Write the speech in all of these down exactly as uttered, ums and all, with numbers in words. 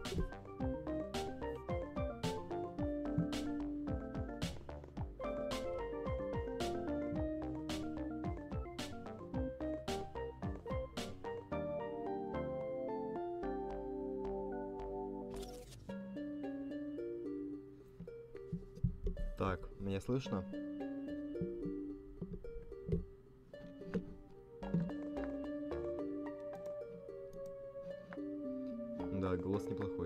Так, меня слышно? Да, голос неплохой.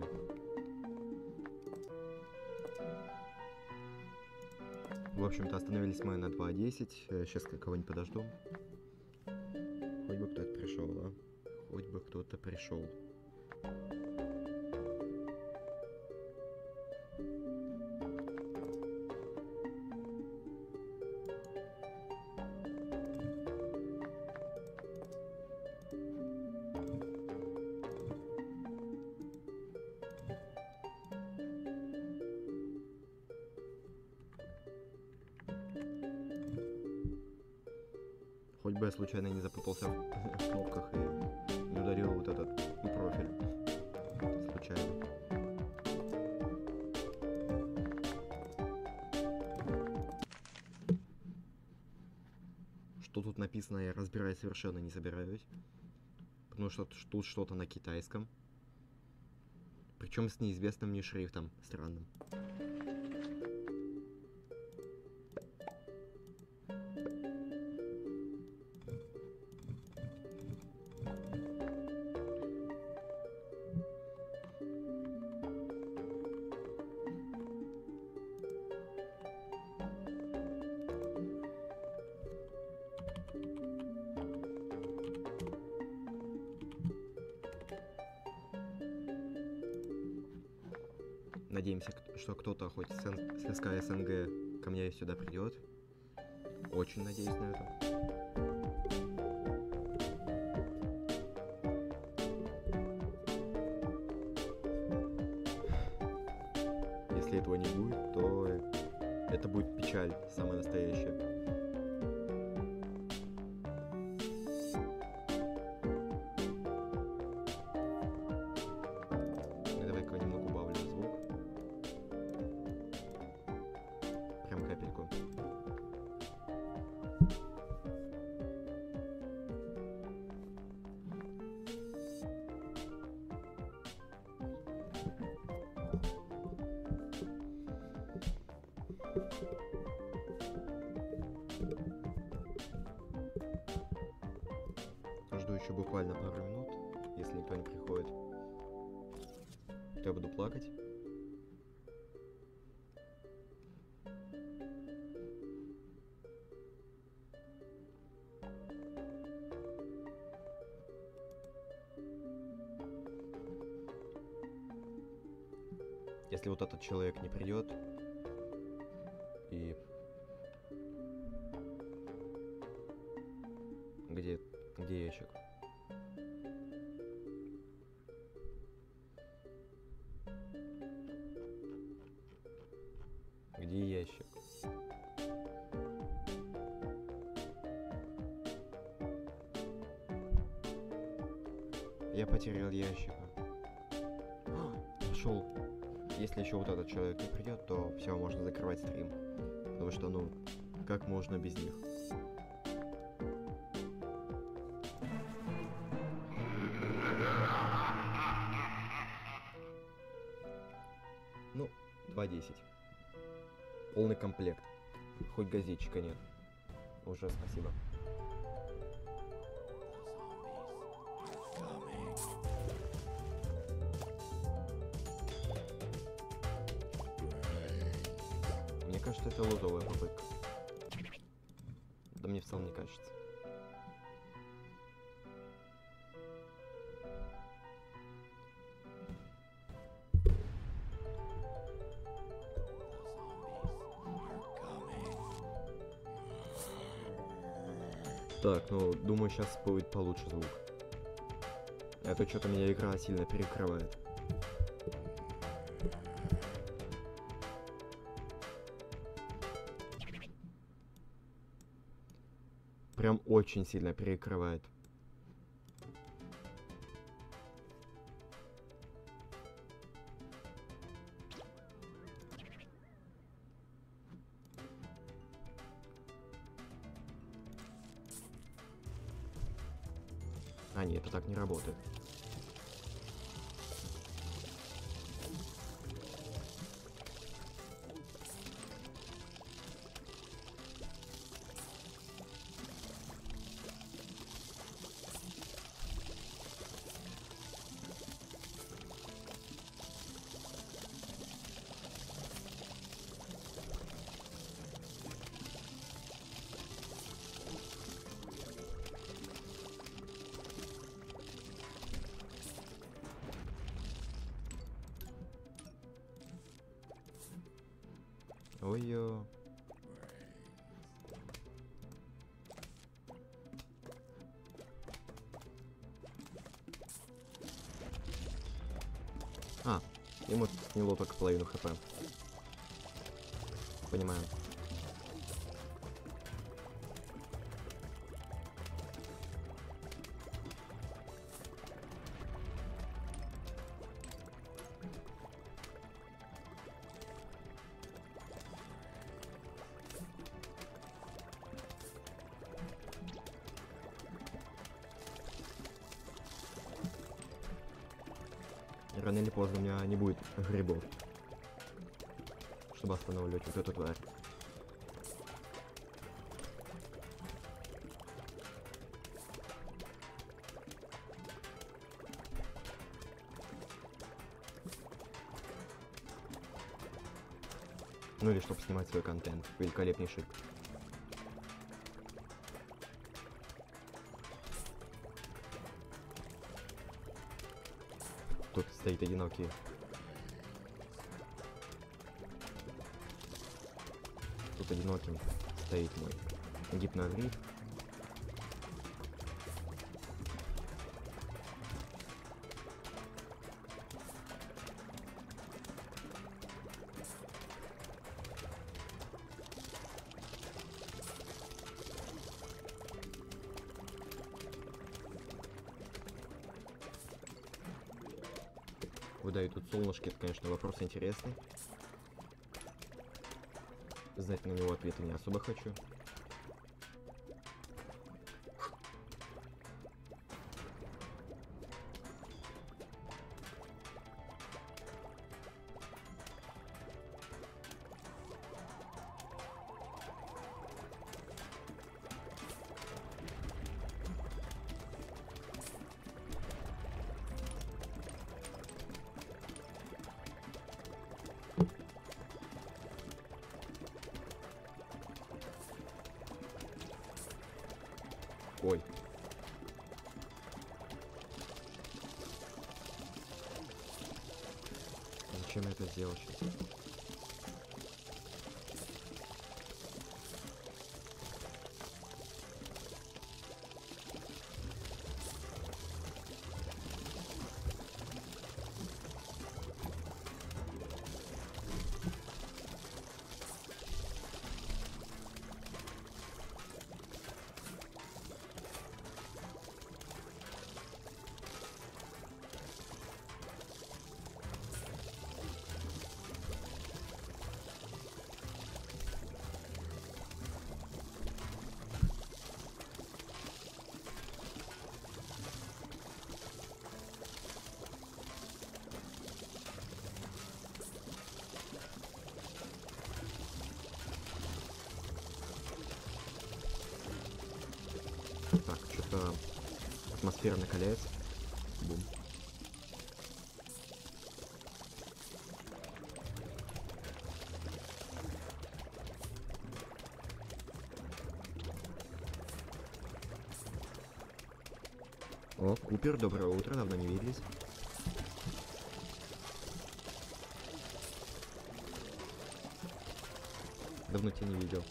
В общем-то, остановились мы на два десять. Сейчас кого-нибудь подожду. Хоть бы кто-то пришел, а? Хоть бы кто-то пришел. Хоть бы я случайно не запутался в кнопках и не ударил вот этот профиль случайно. Что тут написано, я разбирать совершенно не собираюсь. Потому что тут что-то на китайском. Причем с неизвестным мне шрифтом странным. Надеемся, что кто-то хоть с СК СНГ ко мне сюда придет. Очень надеюсь на это. Если этого не будет, то это будет печаль самая настоящая. Жду еще буквально пару минут. Если никто не приходит, то я буду плакать. Если вот этот человек не придет и где где ящик? Где ящик? Я потерял ящика. Нашел. Если еще вот этот человек не придет, то все, можно закрывать стрим. Потому что, ну, как можно без них? Ну, два десять. Полный комплект. Хоть газетчика нет. Уже спасибо. Мне кажется, это лузовая попытка. Да мне в целом не кажется. Так, ну, думаю, сейчас будет получше звук. А то что-то меня игра сильно перекрывает. Прям очень сильно перекрывает. А, нет, это так не работает. Ой-ё. А, ему сняло только половину хп. Понимаю. Рано или поздно у меня не будет грибов, чтобы останавливать вот эту тварь. Ну или чтобы снимать свой контент. Великолепнейший. Тут стоит одинокий. Тут одиноким стоит мой гипногриф. Куда идут солнышки, это, конечно, вопрос интересный. Знать на него ответа не особо хочу. Ой. Зачем я это сделал сейчас? Так, что-то атмосфера накаляется. Бум. О, Купер, доброе утро, давно не виделись. Давно тебя не видел.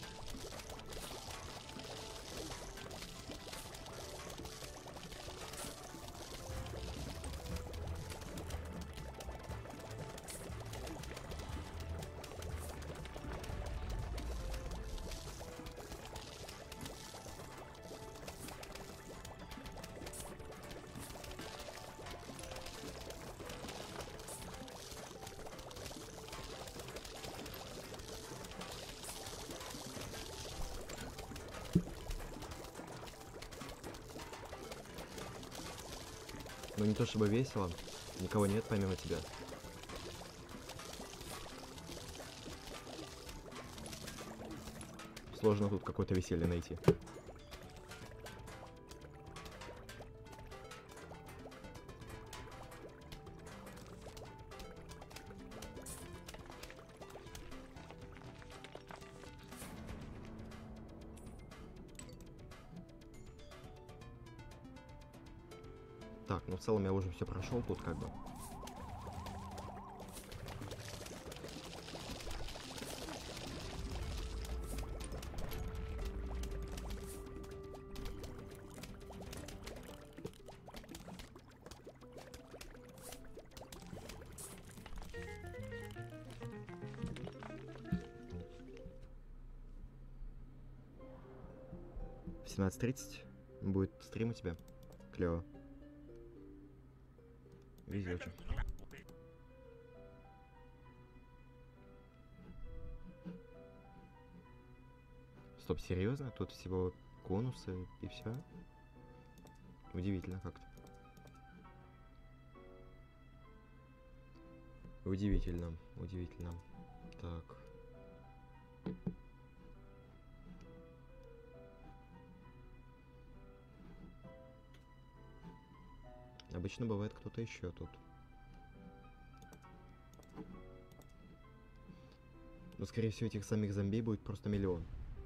Но не то чтобы весело. Никого нет помимо тебя. Сложно тут какое-то веселье найти. Так, ну в целом я уже все прошел тут как бы. В семнадцать тридцать будет стрим у тебя. Клево. Везёте. Стоп, серьезно? Тут всего конусы и все? Удивительно как-то. Удивительно, удивительно. Так. Обычно бывает кто-то еще тут. Но, скорее всего, этих самих зомби будет просто миллион.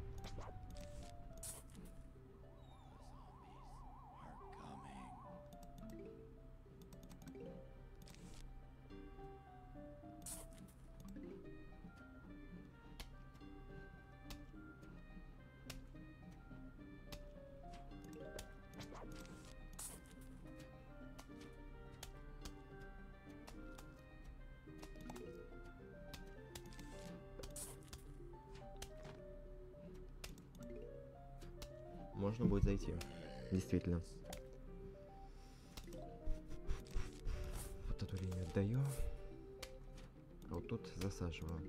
Можно будет зайти. Действительно. Вот эту линию отдаю. А вот тут засаживаю.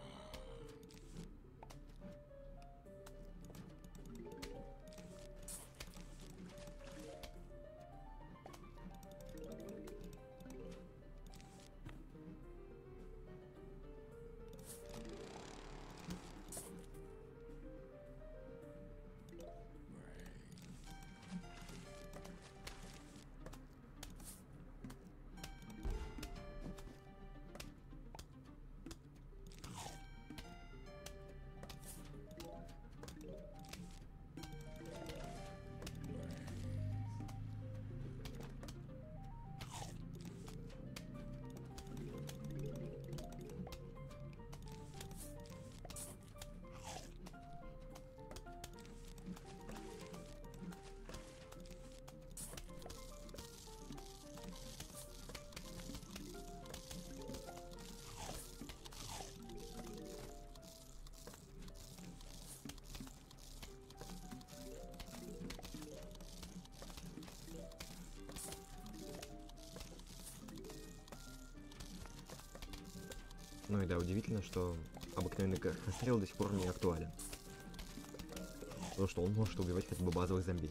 Ну и да, удивительно, что обыкновенный расстрел до сих пор не актуален. Потому что он может убивать хотя бы базовых зомби.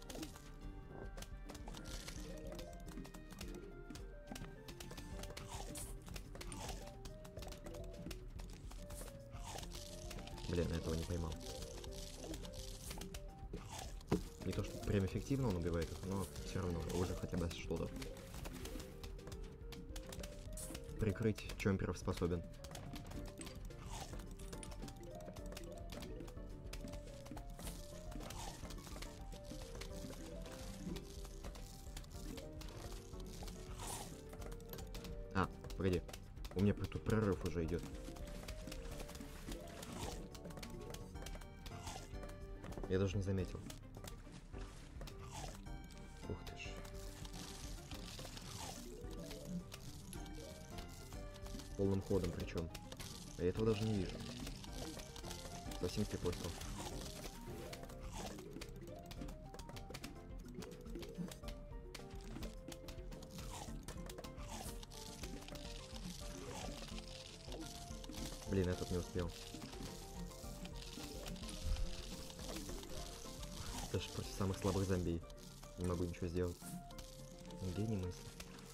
Блин, этого не поймал. Не то, что прям эффективно он убивает их, но все равно уже хотя бы что-то. Прикрыть чомперов способен. А, погоди. У меня тут прорыв уже идет. Я даже не заметил. Ух ты ж. Полным ходом причем. А я этого даже не вижу. Совсем припустил. Блин, этот не успел. Даже против самых слабых зомби не могу ничего сделать. Гений мысли.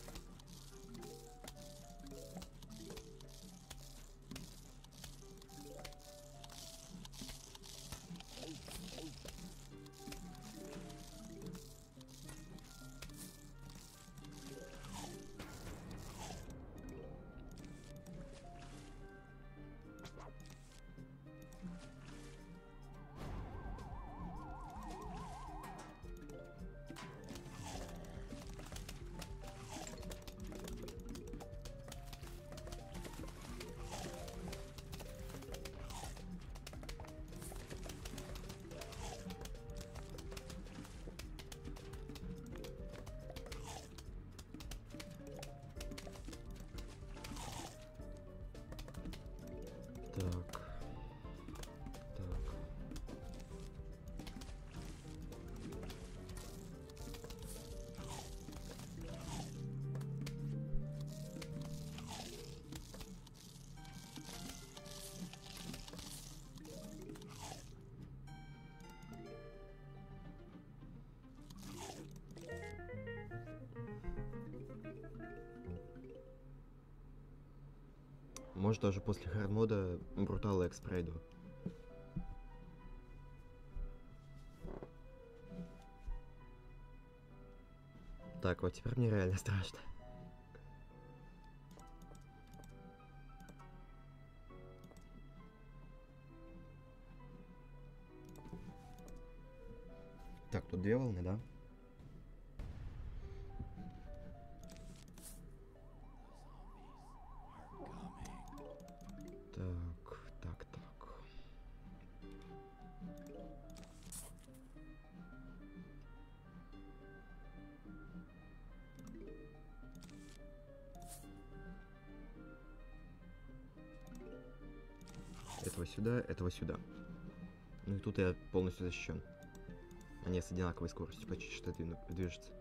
Так. Так. Может, даже после хардмода Brutal X пройду. Так, вот теперь мне реально страшно. Так, тут две волны, да? Так, так, так. Этого сюда, этого сюда. Ну и тут я полностью защищен. Они с одинаковой скоростью почти что движутся.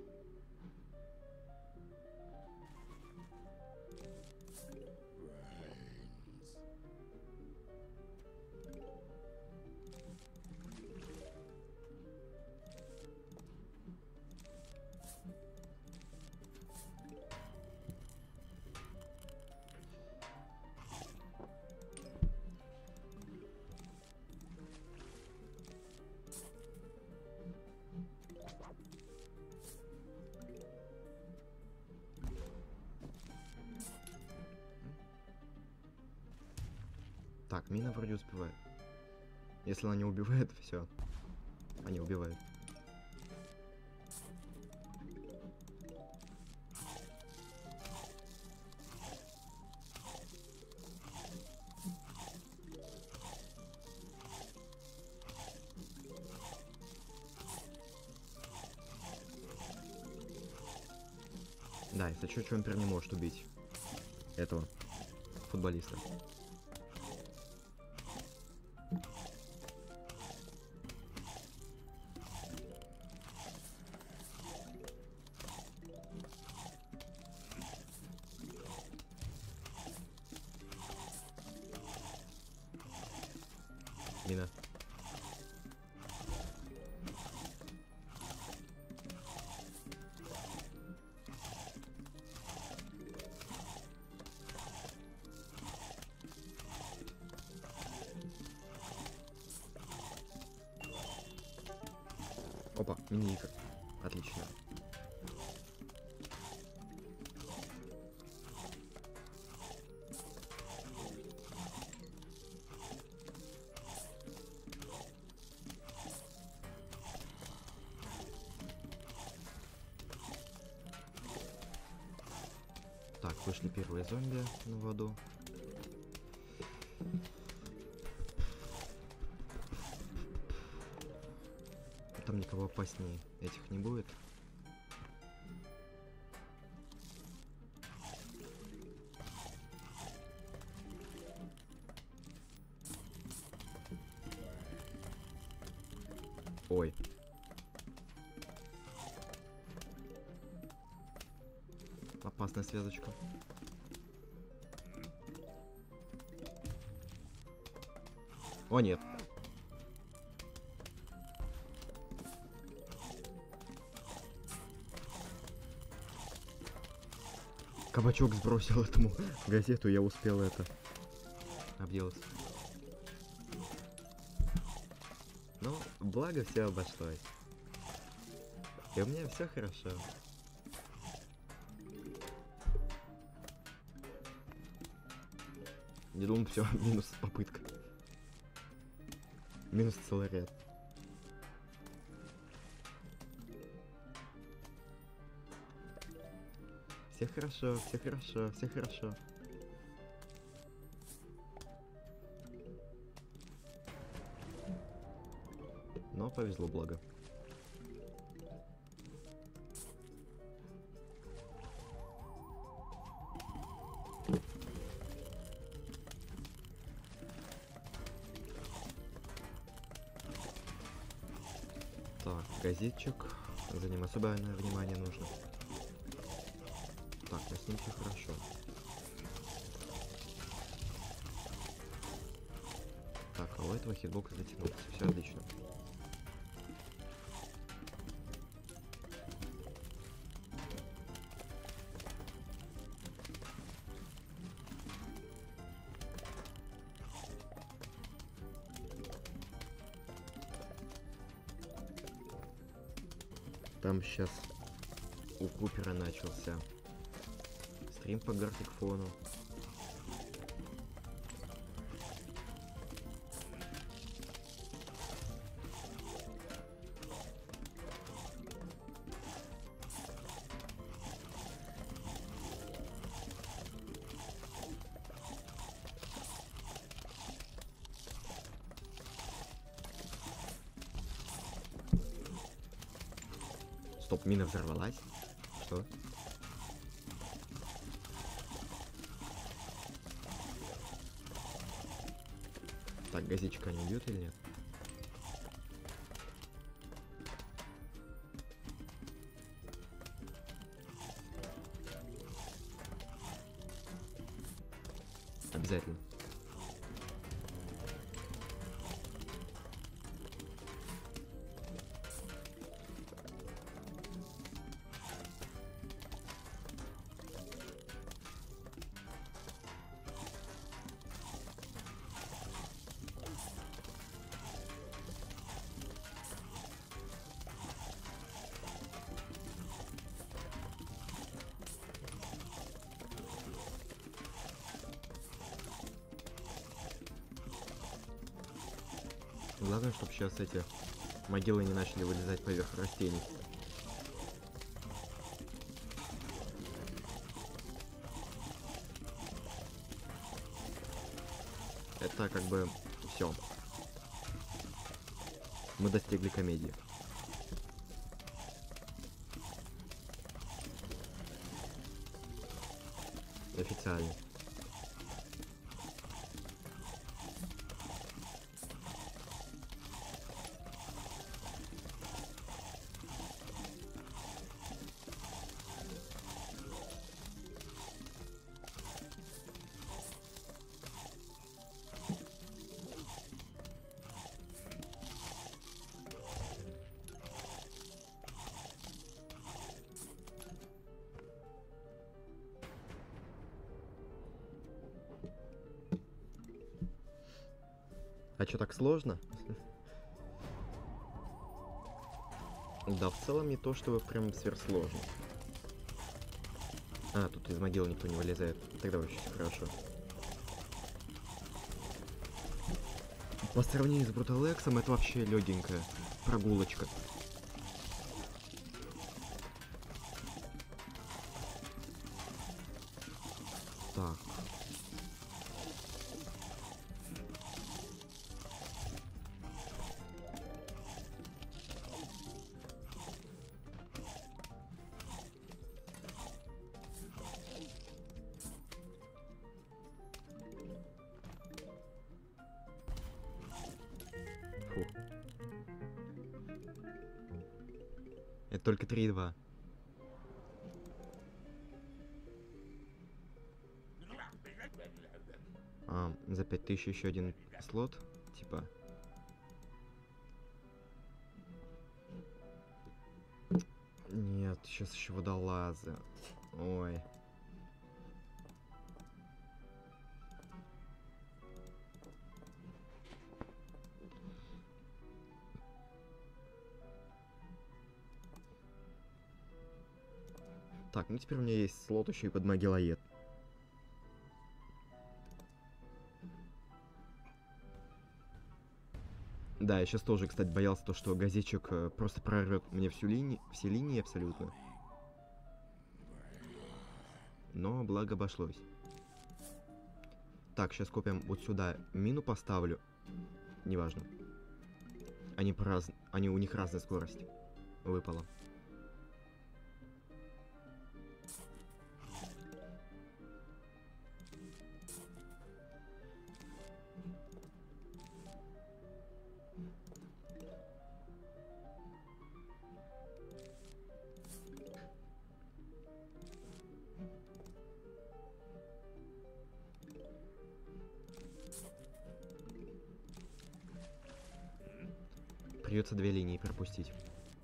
Так, мина вроде успевает. Если она не убивает, все. Они убивают. Да, если что, Чомпер не может убить этого футболиста. Мина. Опа, мини-ика. Отлично. Так, вышли первые зомби на воду. Там никого опаснее этих не будет. Ой. Опасная связочка. О, нет. Кабачок сбросил этому газету, я успел это обделаться. Ну, благо все обошлось. И у меня все хорошо. Не думаю, все, минус попытка. Минус целый ряд. Все хорошо, все хорошо, все хорошо. Но повезло, благо. Так, газетчик. За ним особое внимание нужно. Так, а с ним все хорошо. Так, а у этого хитбокс затянулся. Все отлично. Там сейчас у Купера начался стрим по Гарtic Фону. Стоп, мина взорвалась? Что? Так, газичка не убьет или нет? Обязательно. Главное, чтобы сейчас эти могилы не начали вылезать поверх растений. Это как бы все. Мы достигли комедии. Официально. А чё, так сложно? Да, в целом не то, чтобы прям сверхсложно. А, тут из могил никто не вылезает. Тогда вообще все хорошо. По сравнению с Бруталексом это вообще легенькая прогулочка. Так. Фу. Это только три и два. А, за пять тысяч еще один слот, типа. Нет, сейчас еще водолазы. Ой. Так, ну теперь у меня есть слот еще и под Магеллоед. Да, я сейчас тоже, кстати, боялся то, что газетчик э, просто прорвет мне всю линию, все линии абсолютно. Но благо обошлось. Так, сейчас копим вот сюда. Мину поставлю. Неважно. Они, по раз... Они у них разная скорость. Выпало. Придется две линии пропустить.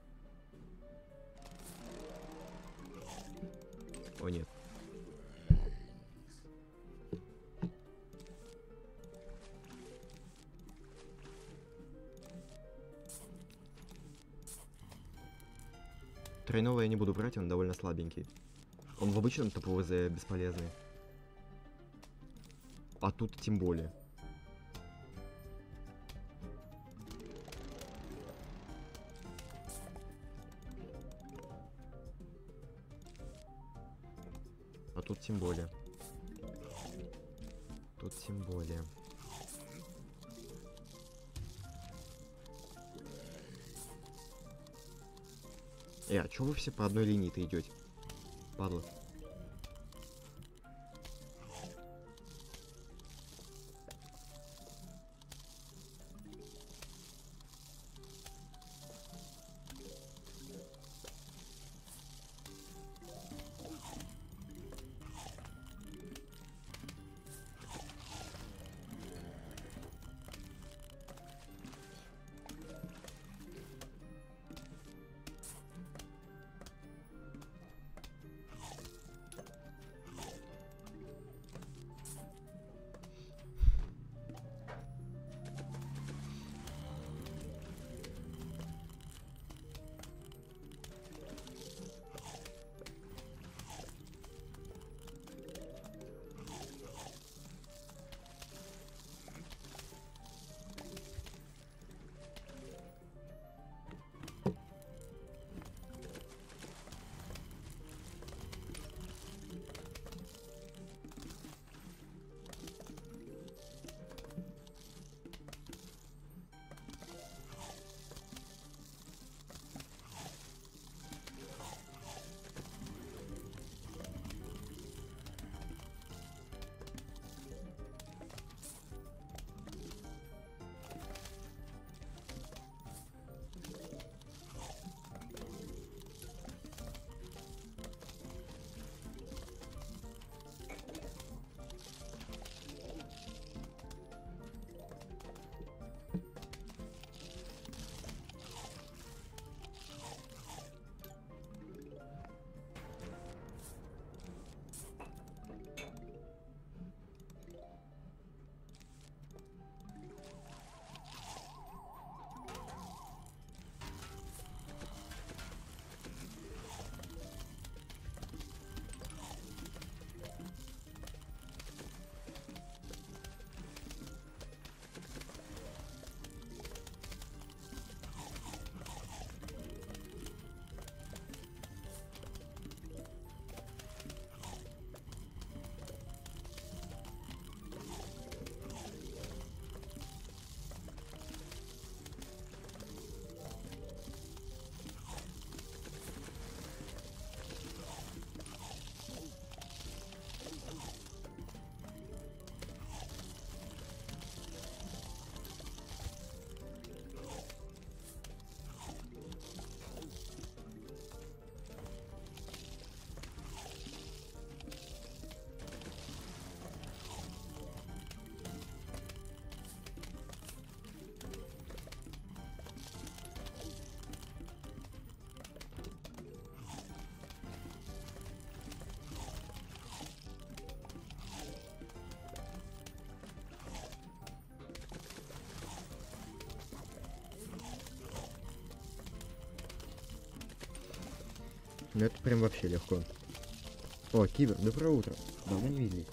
О, нет. Тройного я не буду брать, он довольно слабенький. Он в обычном ТПВЗ бесполезный. А тут тем более. А тут тем более. Тут тем более. Э, а чё вы все по одной линии-то идете? Падла. Ну это прям вообще легко. О, Кибер, доброе утро. Давно не виделись.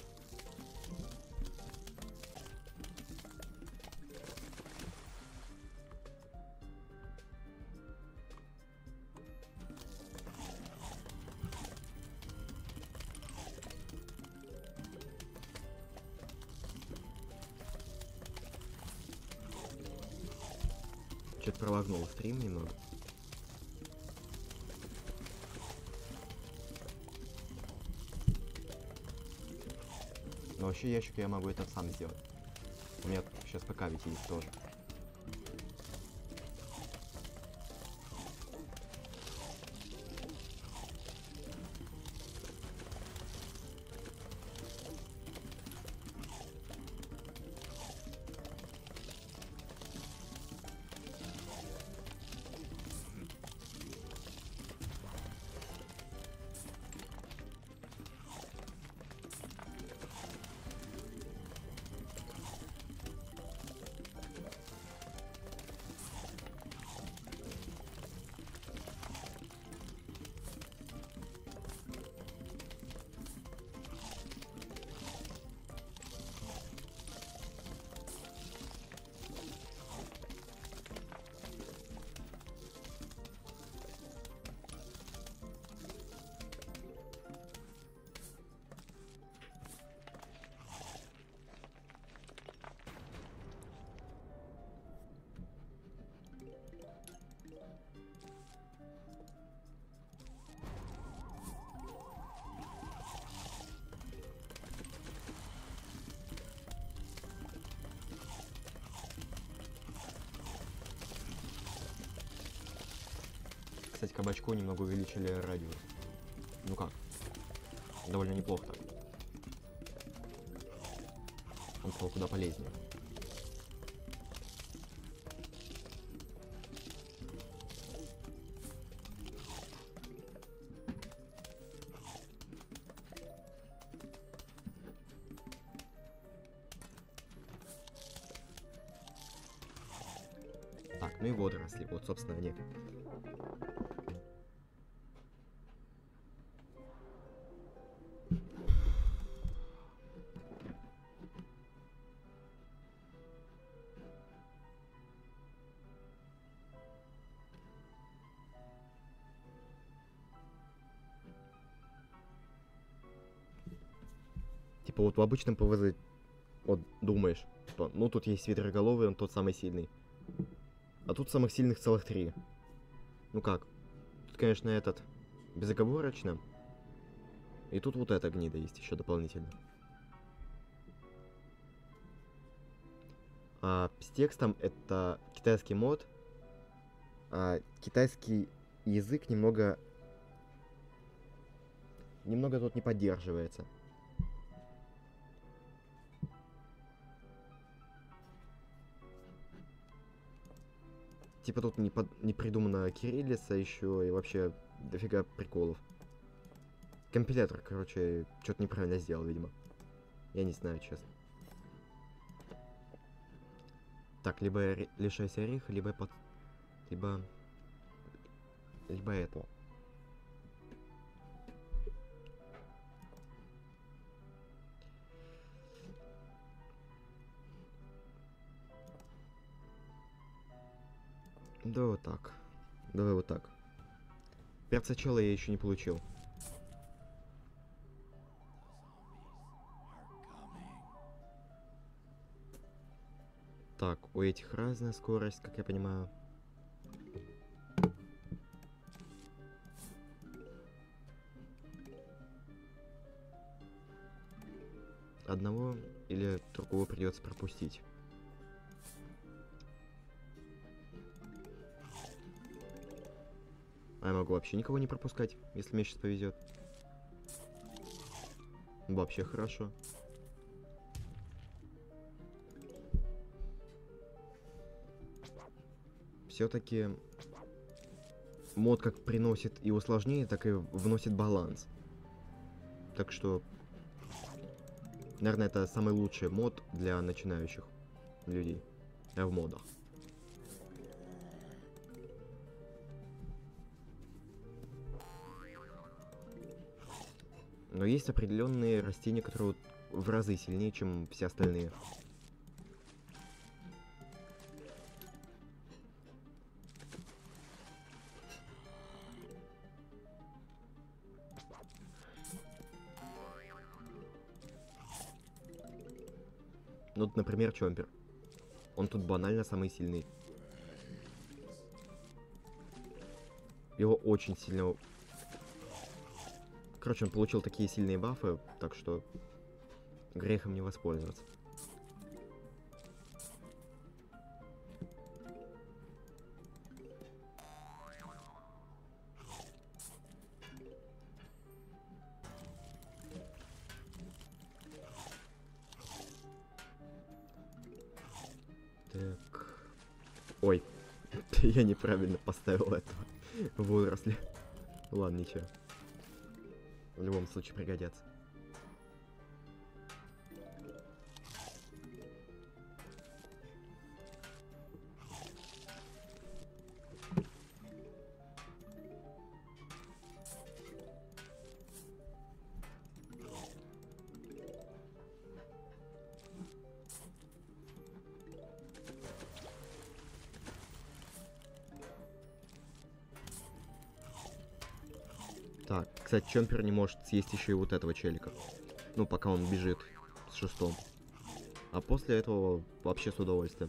Что-то пролагнул стрим немного. Но вообще ящик я могу это сам сделать. У меня сейчас ПК ведь есть тоже. Кстати, кабачку немного увеличили радиус. Ну как? Довольно неплохо так. Он стал куда полезнее. Так, ну и водоросли. Вот, собственно, они. Типа вот в обычном ПВЗ, вот думаешь, что ну тут есть ветроголовый, он тот самый сильный. А тут самых сильных целых три. Ну как? Тут, конечно, этот безоговорочно. И тут вот эта гнида есть еще дополнительно. А с текстом это китайский мод. А китайский язык немного... Немного тут не поддерживается. Типа тут не, под... не придумана кириллица еще и вообще дофига приколов. Компилятор, короче, что-то неправильно сделал, видимо. Я не знаю, честно. Так, либо я ре... лишаюсь ореха, либо я под... Либо... Либо этого. Да вот так. Давай вот так. Перца чела я еще не получил. Так, у этих разная скорость, как я понимаю. Одного или другого придется пропустить. А я могу вообще никого не пропускать, если мне сейчас повезет. Вообще хорошо. Все-таки мод как приносит и усложнение, так и вносит баланс. Так что, наверное, это самый лучший мод для начинающих людей в модах. Но есть определенные растения, которые вот в разы сильнее, чем все остальные. Ну, вот, например, Чомпер. Он тут банально самый сильный. Его очень сильно... Короче, он получил такие сильные бафы, так что грехом не воспользоваться. Так. Ой, я неправильно поставил этого водоросли. Ладно, ничего. В любом случае пригодятся. Так, кстати, Чомпер не может съесть еще и вот этого челика. Ну, пока он бежит с шестом. А после этого вообще с удовольствием.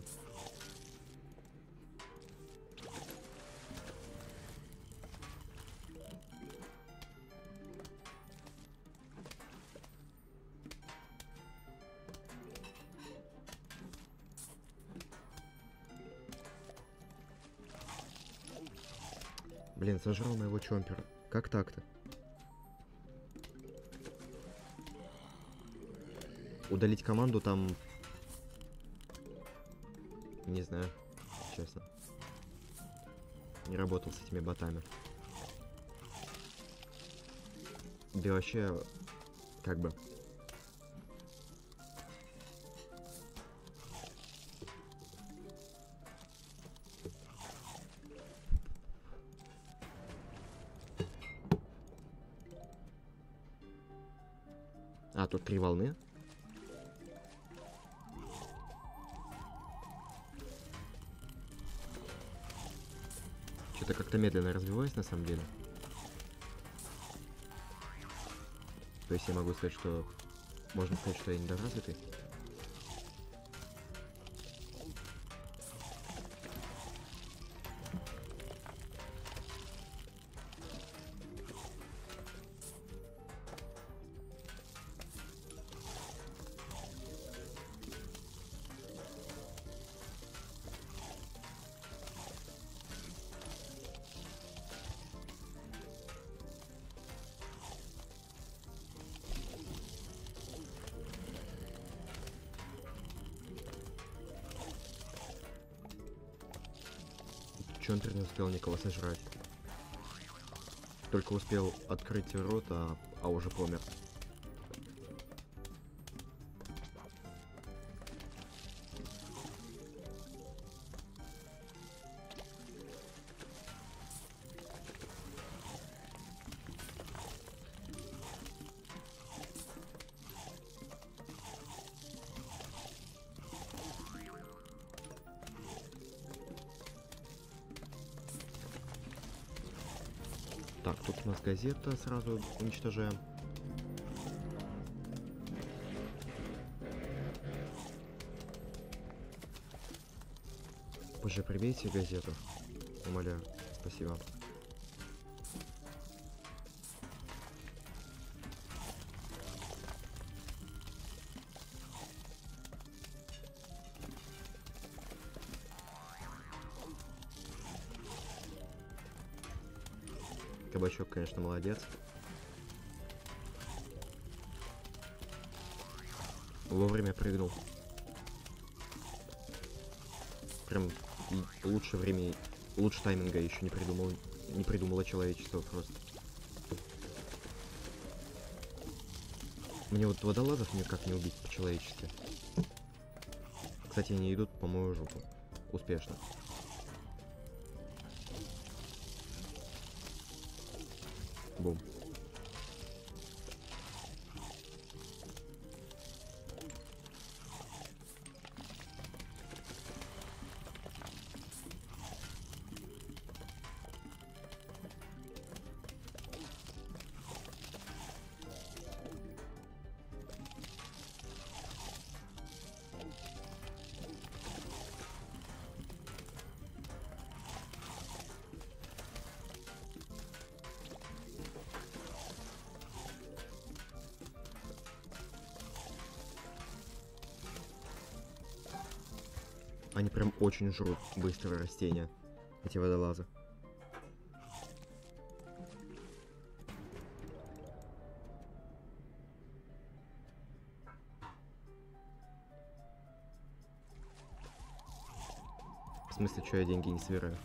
Блин, сожрал моего Чомпера. Как так-то? Удалить команду там... Не знаю, честно. Не работал с этими ботами. Да и вообще, как бы... А, тут три волны. Что-то как-то медленно развиваюсь, на самом деле. То есть я могу сказать, что... Можно сказать, что я недоразвитый. Чомпер не успел никого сожрать. Только успел открыть рот, а, а уже помер. Так, тут у нас газета, сразу уничтожаем. Позже прибейте газету. Умоляю. Спасибо. Кабачок, конечно, молодец. Вовремя прыгнул. Прям лучше времени, лучше тайминга еще не придумал, не придумало человечество просто. Мне вот водолазов никак не убить по-человечески. Кстати, они идут по мою жопу. Успешно. Бум. Они прям очень жрут быстро растения, эти водолазы. В смысле, что я деньги не собираю?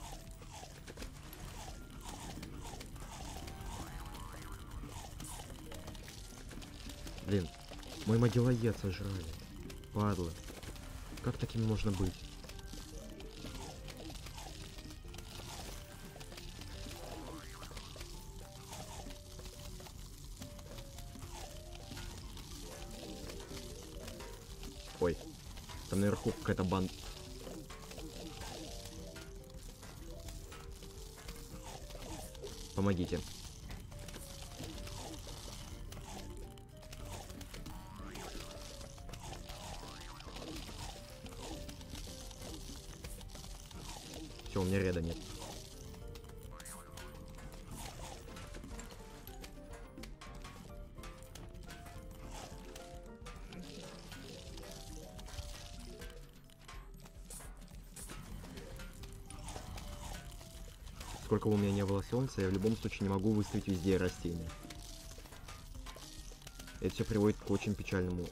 Блин, мой могилоед сожрали. Падла. Как таким можно быть? Ой, там наверху какая-то банда. Помогите. Все, у меня реда нет. Сколько бы у меня не было солнца, я в любом случае не могу выставить везде растения. Это все приводит к очень печальному.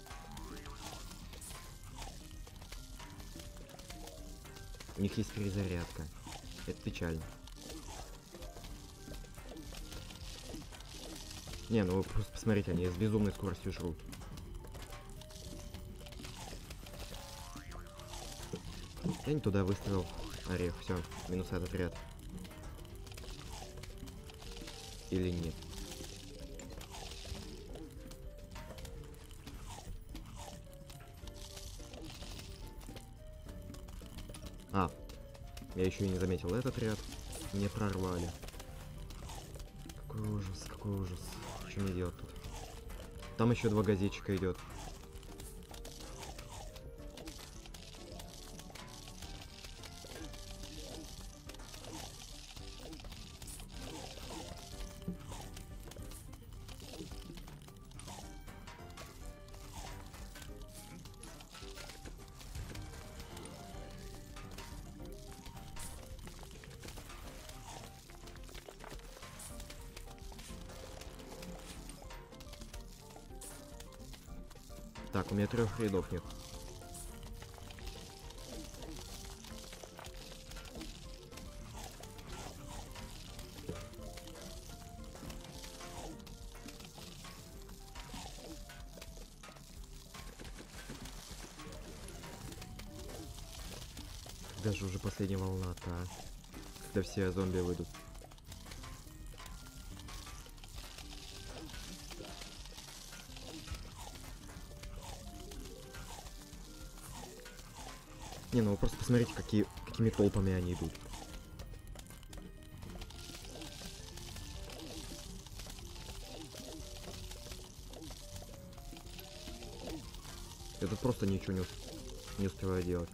У них есть перезарядка. Это печально. Не, ну вы просто посмотрите, они с безумной скоростью жрут. Я не туда выставил орех. Все, минус этот ряд. Или нет? А, я еще и не заметил этот ряд. Мне прорвали. Какой ужас, какой ужас. Что мне делать тут? Там еще два газетчика идет. Так, у меня трех рядов нет. Когда же уже последняя волна-то, а? Когда все зомби выйдут. Не, ну вы просто посмотрите, какие, какими толпами они идут. Я тут просто ничего не, не успеваю делать.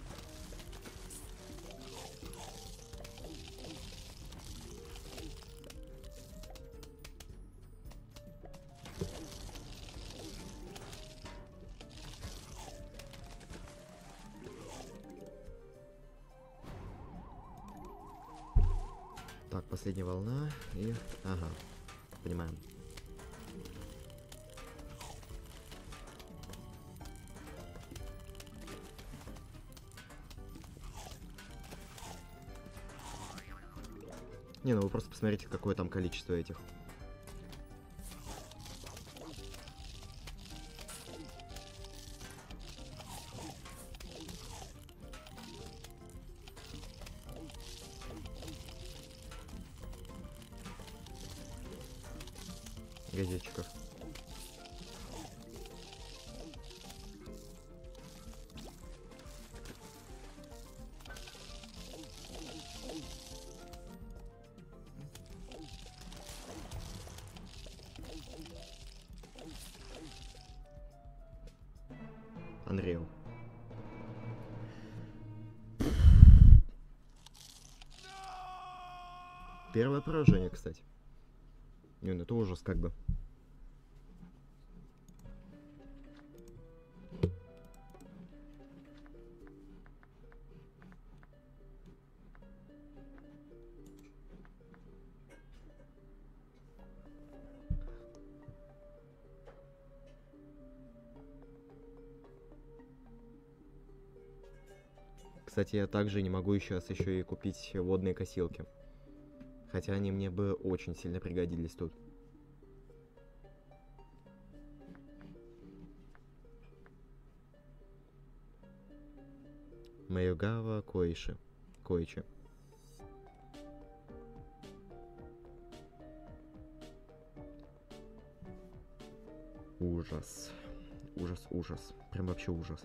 Так, последняя волна и... Ага, понимаем. Не, ну вы просто посмотрите, какое там количество этих. Газетчиков. Unreal. Первое поражение, кстати. Не, ну это ужас как бы. Кстати, я также не могу сейчас еще и купить водные косилки. Хотя они мне бы очень сильно пригодились тут. Маюгава Коиши. Коичи. Ужас. Ужас, ужас. Прям вообще ужас.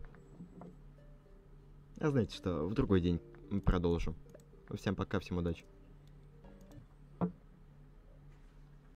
А знаете что, в другой день продолжим. Всем пока, всем удачи.